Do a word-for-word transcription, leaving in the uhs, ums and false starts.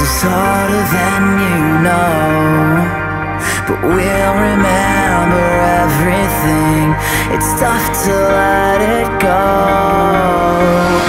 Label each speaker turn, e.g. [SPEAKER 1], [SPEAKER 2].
[SPEAKER 1] is harder than you know, but we'll remember everything. It's tough to let it go.